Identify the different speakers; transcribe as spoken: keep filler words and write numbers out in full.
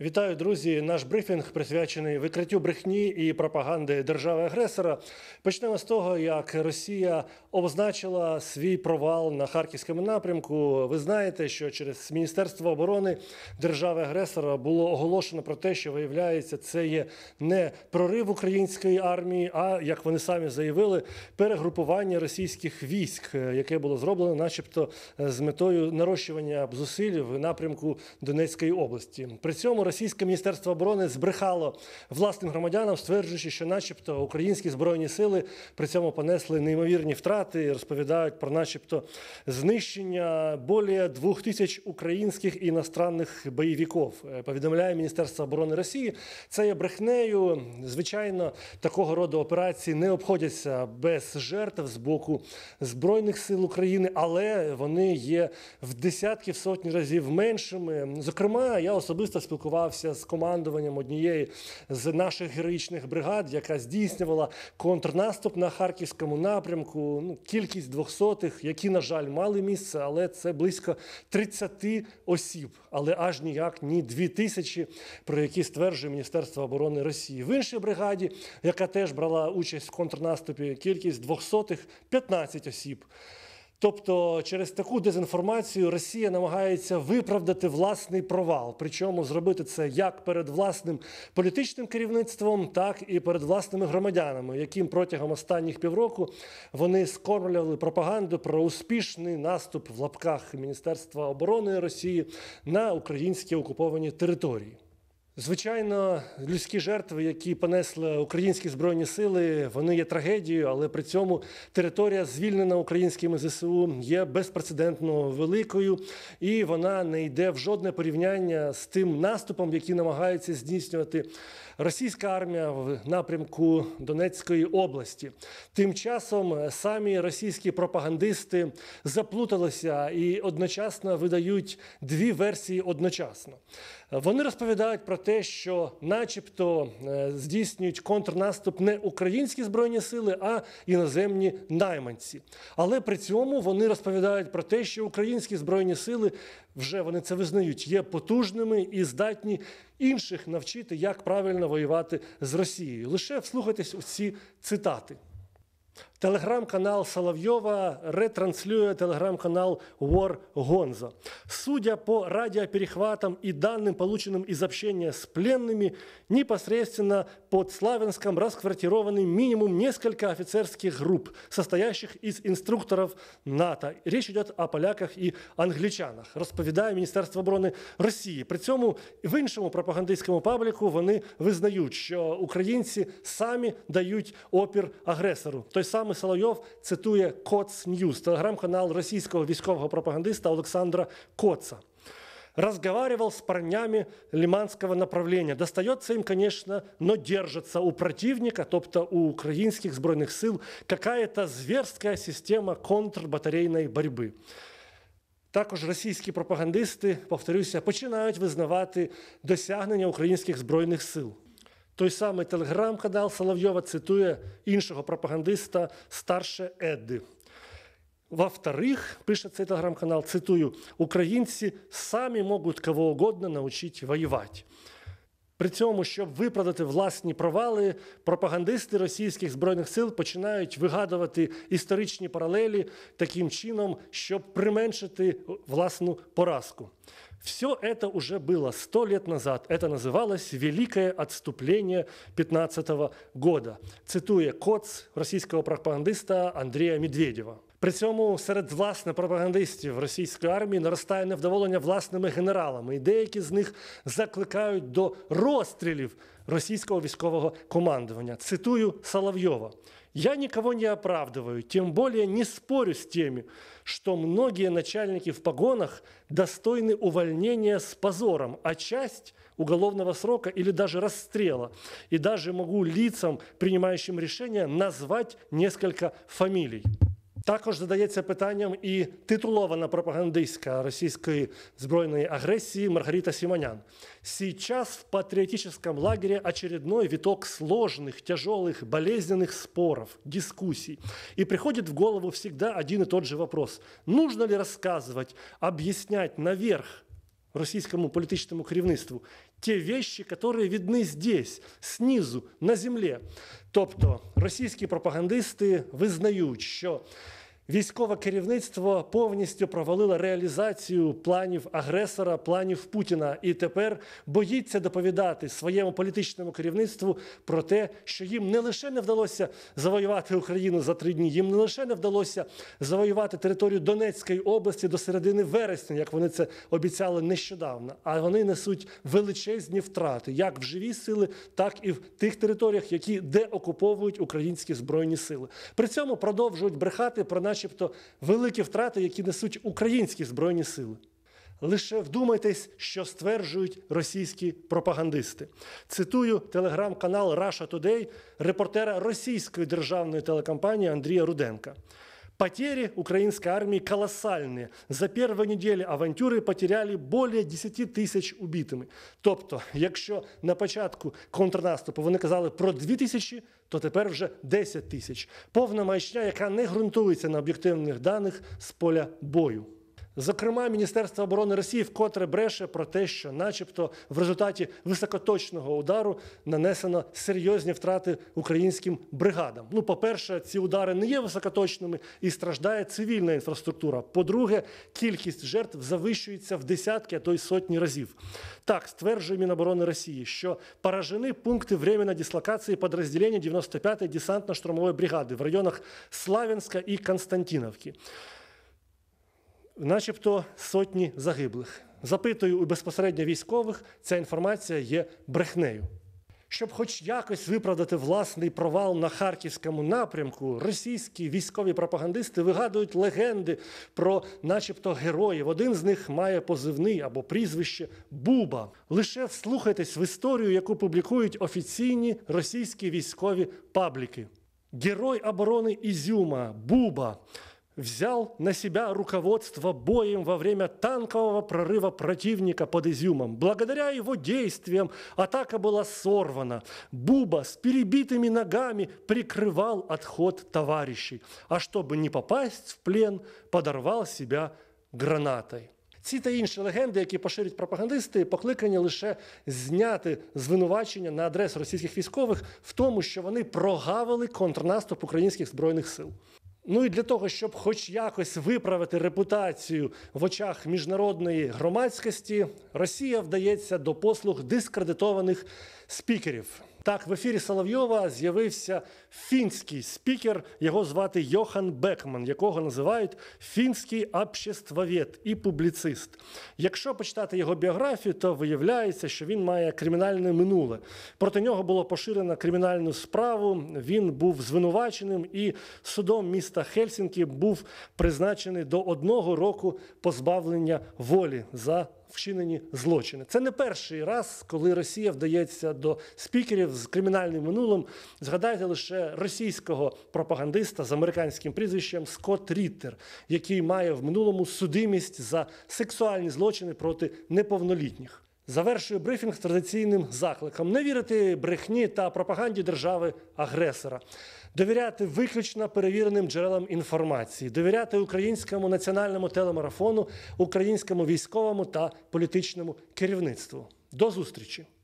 Speaker 1: Вітаю, друзі! Наш брифінг присвячений викриттю брехні і пропаганди держави-агресора. Почнемо з того, як Росія обозначила свій провал на Харківському напрямку. Ви знаєте, що через Міністерство оборони держави-агресора було оголошено про те, що, виявляється, це є не прорив української армії, а, як вони самі заявили, перегрупування російських військ, яке було зроблено начебто з метою нарощування зусиль в напрямку Донецької області. При цьому Російське Міністерство оборони збрехало власним громадянам, стверджуючи, що начебто українські Збройні сили при цьому понесли неймовірні втрати, розповідають про начебто знищення більше двох тисяч українських і іностранних бойовиків. Повідомляє Міністерство оборони Росії. Це є брехнею. Звичайно, такого роду операції не обходяться без жертв з боку Збройних сил України, але вони є в десятки, в сотні разів меншими. Зокрема, я особисто спілкувався з командуванням однієї з наших героїчних бригад, яка здійснювала контрнаступ на Харківському напрямку. Ну, кількість двохсотих, які, на жаль, мали місце, але це близько тридцяти осіб, але аж ніяк ні дві тисячі, про які стверджує Міністерство оборони Росії. В іншій бригаді, яка теж брала участь в контрнаступі, кількість двохсотих – п'ятнадцять осіб. Тобто через таку дезінформацію Росія намагається виправдати власний провал. Причому зробити це як перед власним політичним керівництвом, так і перед власними громадянами, яким протягом останніх півроку вони скормлювали пропаганду про успішний наступ в лапках Міністерства оборони Росії на українські окуповані території. Звичайно, людські жертви, які понесли українські Збройні сили, вони є трагедією, але при цьому територія, звільнена українськими ЗСУ, є безпрецедентно великою, і вона не йде в жодне порівняння з тим наступом, який намагається здійснювати російська армія в напрямку Донецької області. Тим часом самі російські пропагандисти заплуталися і одночасно видають дві версії одночасно. Вони розповідають про те, що начебто здійснюють контрнаступ не українські Збройні сили, а іноземні найманці. Але при цьому вони розповідають про те, що українські Збройні сили, вже вони це визнають, є потужними і здатні інших навчити, як правильно воювати з Росією. Лише вслухайтесь у ці цитати. Телеграм-канал Соловьева ретранслює телеграм-канал War Gonzo. Судя по радиоперехватам и данным, полученным из общения с пленными, непосредственно под Славянском расквартированы минимум несколько офицерских групп, состоящих из инструкторов НАТО. Речь идет о поляках и англичанах, розповідає Міністерство оборони Росії. При цьому в іншому пропагандистському пабліку вони визнають, що українці самі дають опір агресору. Той самий Соловйов цитує Коц Ньюс, телеграм-канал російського військового пропагандиста Олександра Коца. Разговаривал с парнями лиманского направления. Достается им, конечно, но держится у противника, тобто у українських Збройних сил, какая-то зверська система контрбатарейної боротьби. Також російські пропагандисти, повторюся, починають визнавати досягнення українських Збройних сил. Той самий телеграм-канал Соловйова цитує іншого пропагандиста Старше Едди. Во-вторых, пише цей телеграм-канал, цитую, «Українці самі можуть кого угодно навчити воювати». При цьому, щоб виправдати власні провали, пропагандисти російських Збройних сил починають вигадувати історичні паралелі таким чином, щоб применшити власну поразку. Все это уже было сто лет назад. Это называлось «Великое отступление пятнадцатого года», цитує Коц російського пропагандиста Андрія Медведєва. При цьому серед власне пропагандистів російської армії наростає невдоволення власними генералами, і деякі з них закликають до розстрілів російського військового командування. Цитую Соловьева. «Я никого не оправдываю, тем более не спорю с теми, что многие начальники в погонах достойны увольнения с позором, а часть уголовного срока или даже расстрела. И даже могу лицам, принимающим решения, назвать несколько фамилий». Також задається питанням і титулована пропагандистка російської збройної агресії Маргарита Симонян. «Сейчас в патриотическом лагере очередной виток сложных, тяжелых, болезненных споров, дискуссий. И приходит в голову всегда один и тот же вопрос. Нужно ли рассказывать, объяснять наверх російському політичному керівництву те вещи, которые видны здесь, снизу, на землі. Тобто російські пропагандисти визнають, що військове керівництво повністю провалило реалізацію планів агресора, планів Путіна. І тепер боїться доповідати своєму політичному керівництву про те, що їм не лише не вдалося завоювати Україну за три дні, їм не лише не вдалося завоювати територію Донецької області до середини вересня, як вони це обіцяли нещодавно, а вони несуть величезні втрати, як в живі сили, так і в тих територіях, які деокуповують українські Збройні сили. При цьому продовжують брехати про начебто великі втрати, які несуть українські Збройні сили. Лише вдумайтесь, що стверджують російські пропагандисти. Цитую телеграм-канал Russia Today репортера російської державної телекомпанії Андрія Руденка. Потери украинской армии колоссальные. За первые недели авантюри потеряли более десяти тисяч убитими. Тобто, якщо на початку контрнаступу вони казали про дві тисячі, то тепер вже десять тисяч. Повна маячня, яка не ґрунтується на об'єктивних даних з поля бою. Зокрема, Міністерство оборони Росії вкотре бреше про те, що начебто в результаті високоточного удару нанесено серйозні втрати українським бригадам. Ну, по-перше, ці удари не є високоточними і страждає цивільна інфраструктура. По-друге, кількість жертв завищується в десятки, а то й сотні разів. Так, стверджує Міноборони Росії, що поражені пункти временної дислокації підрозділення дев'яносто п'ятої десантно-штурмової бригади в районах Славянська і Константинівки. Начебто сотні загиблих. Запитую у безпосередньо військових, ця інформація є брехнею. Щоб хоч якось виправдати власний провал на Харківському напрямку, російські військові пропагандисти вигадують легенди про начебто героїв. Один з них має позивний або прізвище Буба. Лише вслухайтесь в історію, яку публікують офіційні російські військові пабліки. Герой оборони Ізюма Буба взял на себя руководство боем во время танкового прорыва противника под Изюмом. Благодаря его действиям атака была сорвана. Буба с перебитыми ногами прикрывал отход товарищей, а чтобы не попасть в плен, подорвал себя гранатой. Ці та інші легенди, які поширюють пропагандисти, покликані лише зняти звинувачення на адресу російських військових в тому, що вони прогавили контрнаступ українських Збройних сил. Ну і для того, щоб хоч якось виправити репутацію в очах міжнародної громадськості, Росія вдається до послуг дискредитованих спікерів. Так, в ефірі Соловйова з'явився фінський спікер, його звати Йохан Бекман, якого називають фінський обществовед і публіцист. Якщо почитати його біографію, то виявляється, що він має кримінальне минуле. Проти нього було поширено кримінальну справу, він був звинуваченим і судом міста Хельсінкі був призначений до одного року позбавлення волі за вчинені злочини. Це не перший раз, коли Росія вдається до спікерів з кримінальним минулим. Згадайте лише російського пропагандиста з американським прізвищем Скотт Ріттер, який має в минулому судимість за сексуальні злочини проти неповнолітніх. Завершую брифінг з традиційним закликом не вірити брехні та пропаганді держави-агресора. Довіряти виключно перевіреним джерелам інформації, довіряти українському національному телемарафону, українському військовому та політичному керівництву. До зустрічі!